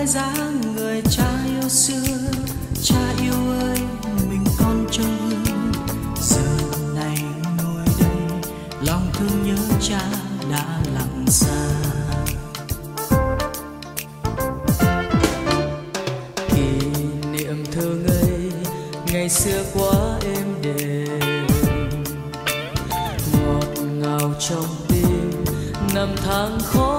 mãi dáng người cha yêu xưa. Cha yêu ơi, mình con trong gương, giờ này ngồi đây lòng thương nhớ cha đã lặng xa. Kỷ niệm thơ ngây ngày xưa quá êm đềm, ngọt ngào trong tim năm tháng khó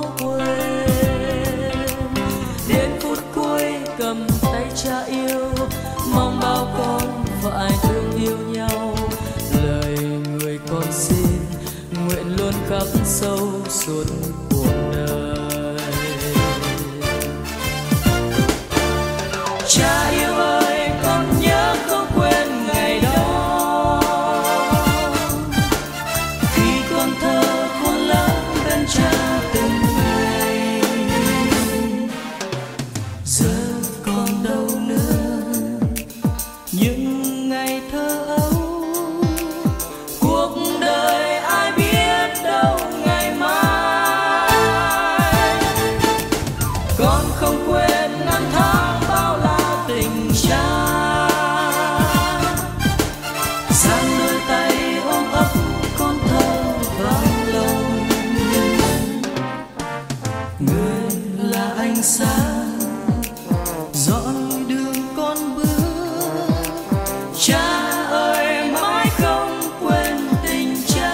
quên. Đến phút cuối cầm tay cha yêu, mong bao con phải thương yêu nhau. Lời người con xin nguyện luôn khắc sâu suốt cuộc đời. Cha yêu ơi, con nhớ không quên ngày đó, khi con thơ khôn lớn bên cha từng ngày. Giờ còn đâu nữa những ngày thơ ấu, cuộc đời ai biết đâu ngày mai. Con không quên năm tháng bao la tình cha, dang đôi tay ôm ấp con thơ vào lòng. Người là ánh sáng dõi đường con bước, cha ơi mãi không quên tình cha.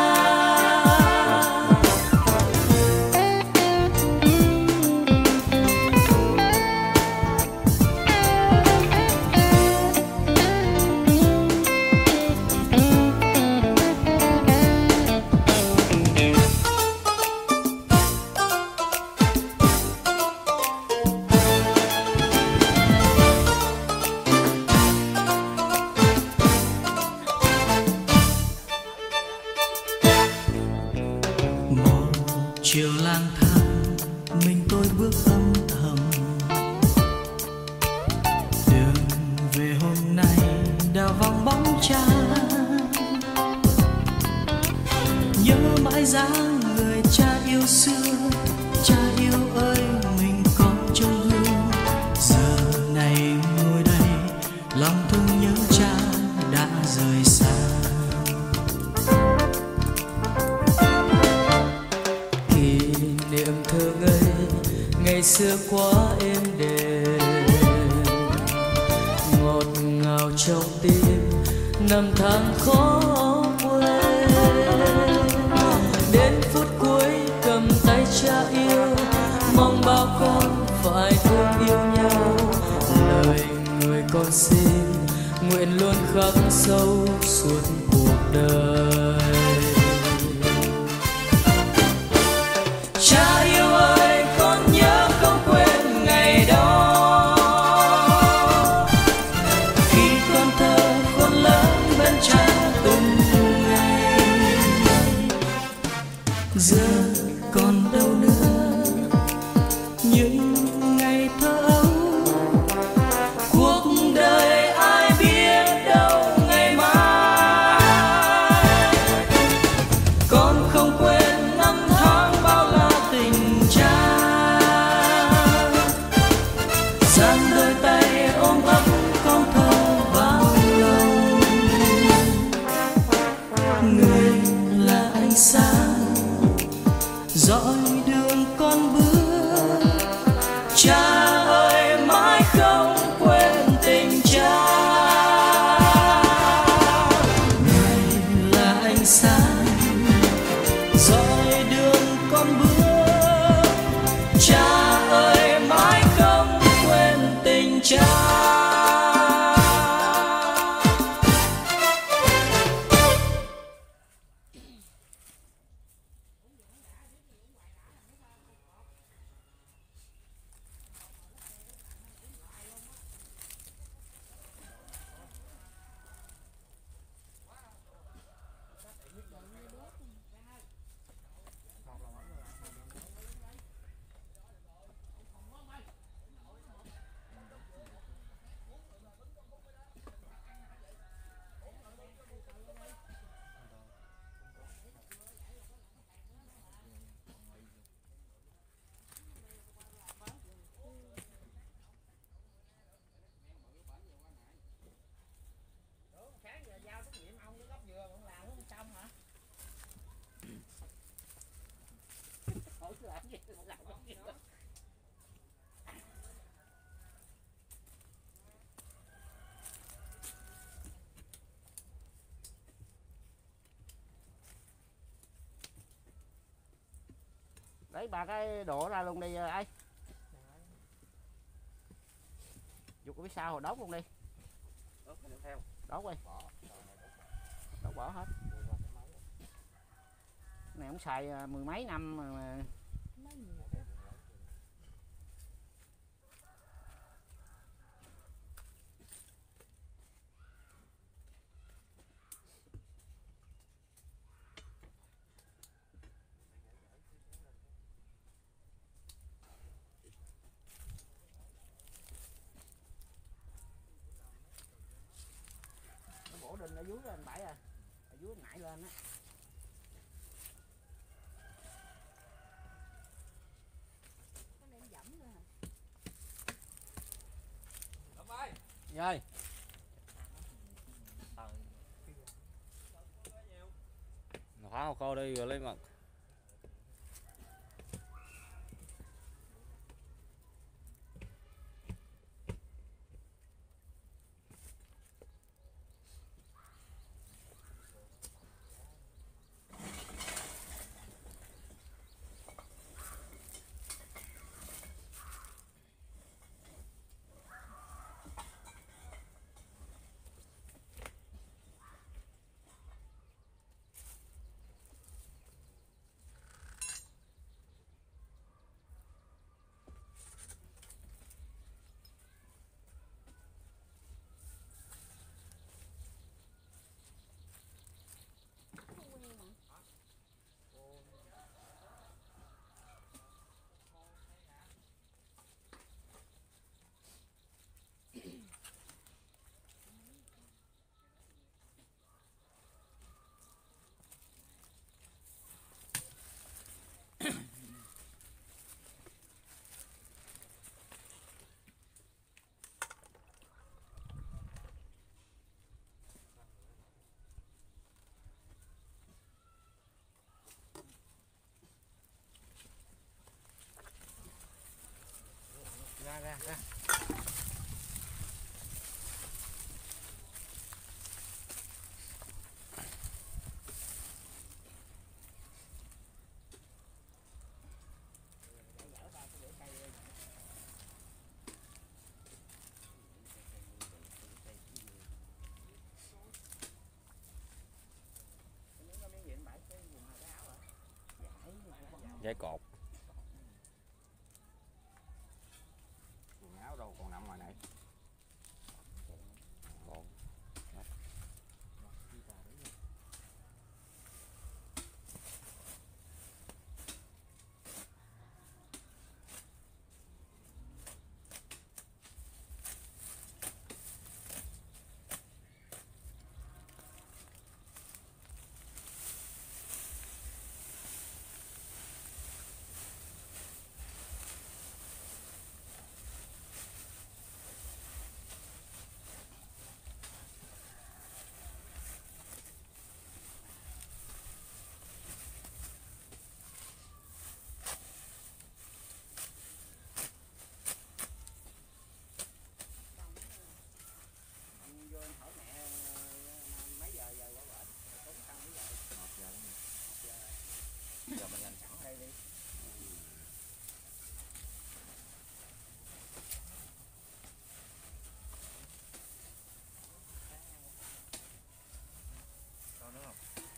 Một chiều lang thang mình tôi bước âm thầm, đường về hôm nay đào vòng bóng cha. Nhớ mãi dáng người cha yêu xưa. Cha yêu ơi, mình con trong gương, giờ này ngồi đây lòng thương nhớ cha đã rời xa. Kỷ niệm thơ ngây ngày xưa quá êm đềm, ngọt ngào trong tim năm tháng khó quên. Đến phút cuối cầm tay cha yêu, mong bao con phải thương yêu nhau. Lời người con xin nguyện luôn khắc sâu suốt cuộc đời. Cha yêu ơi, con nhớ không quên ngày đó, khi con thơ khôn lớn bên cha từng ngày. Giờ còn đâu nữa những ngày thơ ấu, cuộc đời ai biết đâu ngày mai. Con không quên năm tháng bao la tình cha, dang đôi tay ôm ấp con thơ vào lòng. Người là ánh sáng dõi đường con bước, cha ơi mãi không quên tình cha. Người là ánh sáng dõi đường con bước, cha ơi mãi không quên tình cha. Lấy ba cái đổ ra luôn đi ấy. Dục cái sau rồi đốt luôn đi. Đốt đi. Đốt bỏ hết. Cái này cũng xài mười mấy năm mà. Gỗ đình ở dưới anh Bảy à, ở dưới nãy lên á. Rồi. Hóa hồ khô đi rồi lấy mật. Ra. Dây cột. Quần áo đâu còn nằm ngoài này. Còn. Vô anh hỏi mẹ mấy giờ qua bển, tốn xăng mấy giờ? 1 giờ. 1 giờ. Giờ mình làm sẵn ở đây đi. Còn nữa không?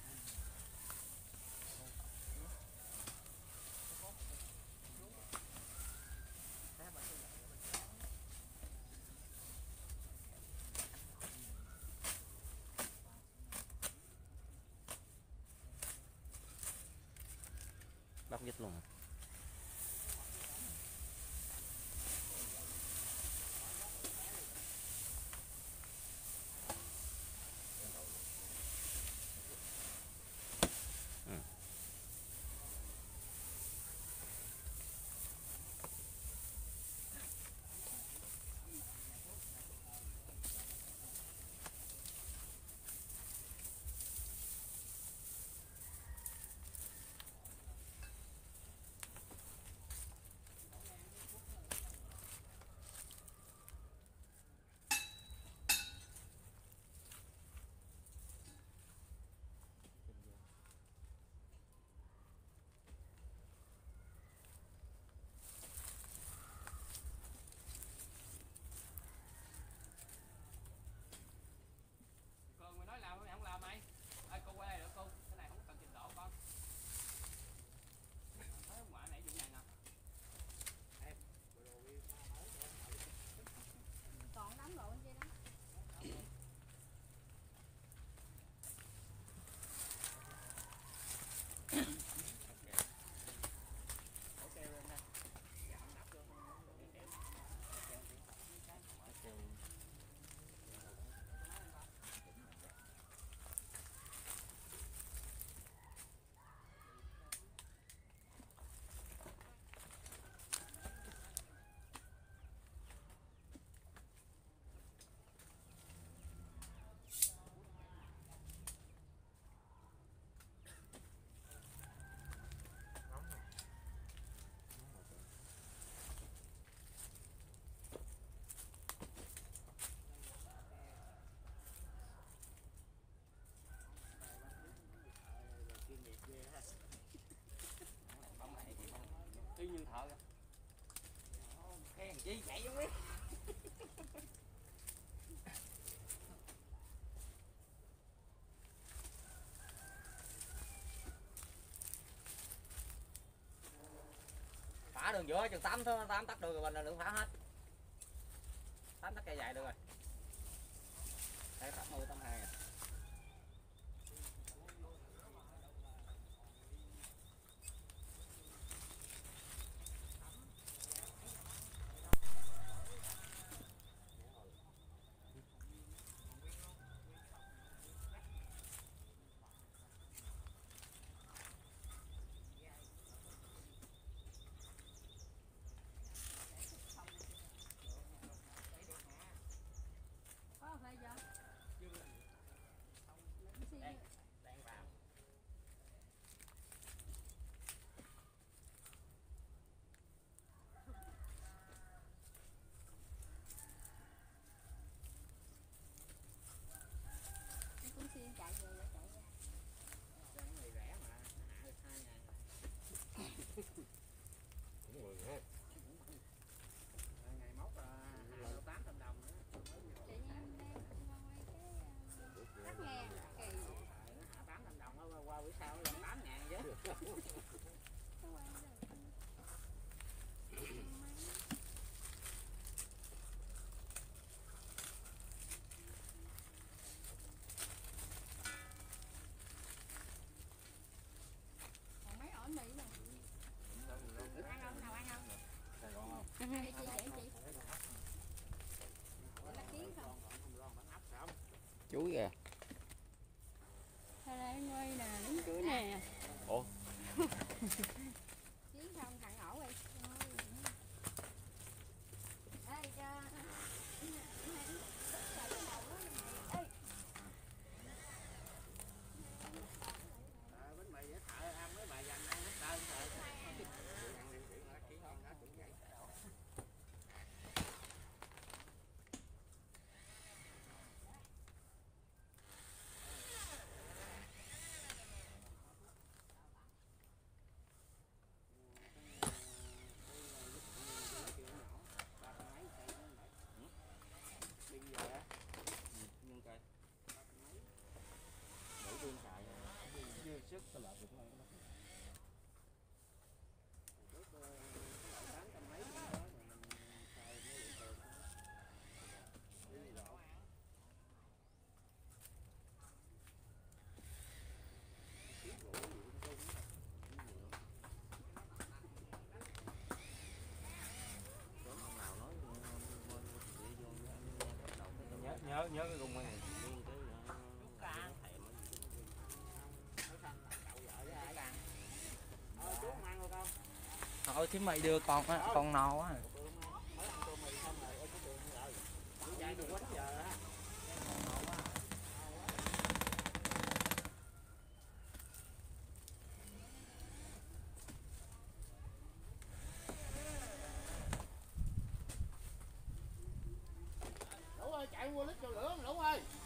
Bắt dứt luôn. y như thợ kìa. Khen chi chạy không biết. Phá đường giữa chừng 8 tắc đường rồi mình là lượng phá hết. 8 tắc cây dài được rồi. Đây 80 82 à. Có phải chưa? Đang vào. Cũng xin chạy về lại chạy ra. Cái này rẻ mà, được 2.000. Cũng người ha. Ngày móc là 800 đồng nữa. Chị em đang ngồi cái tắt nghe kỳ. 800 đồng đó, qua bữa sau là 8.000 chứ. Nó quay rồi. Còn mấy ổi mì nè. Ăn không? Nào ăn không? Sài Gòn không? Để chị để chị. Để lá kiến không? Chuối kìa. Đây đây quay nè, đứng chuối nè. Ủa? Kiến không thằng ổ đi. Đây cho. Bánh mì với thợ ăn với bà dành ăn hết trơn thợ. Nhưng cây. Đủ tương xài. Dư sức có lợi được thôi. Nhớ cái gung này. Chú không ăn luôn không? Thôi thì mày đưa con no quá. Mới ăn tô mì xong rồi ôi chú đường rồi. Chú chạy từ quá giờ á. Lũ ơi chạy mua lít cho lửa Lũ ơi.